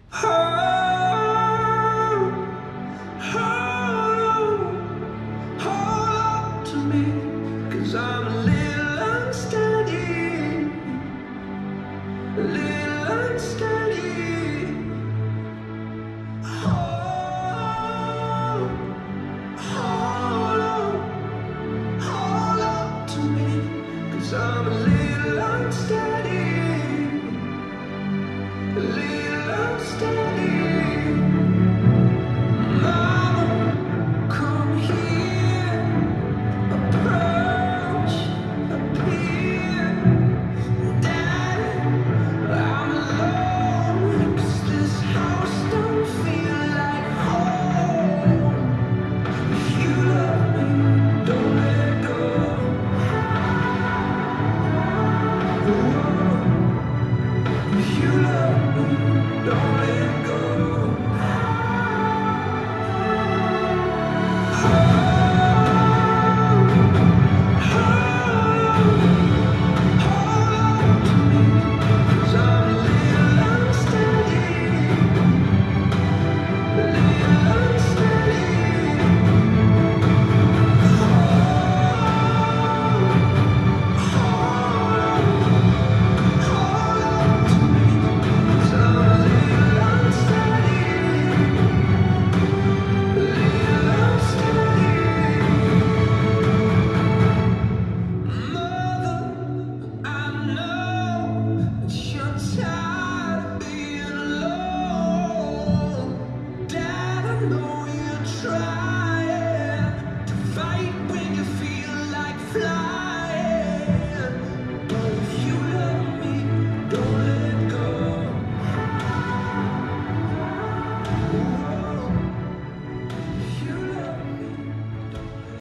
Hold on to me, 'cause I'm a little unsteady, a little unsteady. Hold, hold on to me, 'cause I'm a little unsteady, a little unsteady. Mama, come here, approach, appear. Daddy, I'm alone, 'cause this house don't feel like home. If you love me, don't let go. If you love me, don't let go.